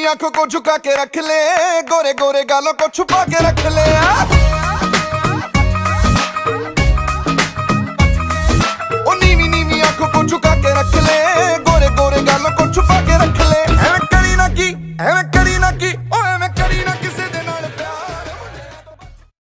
आंखों को झुका के रख ले, गोरे गोरे गालों को छुपा के रख ले।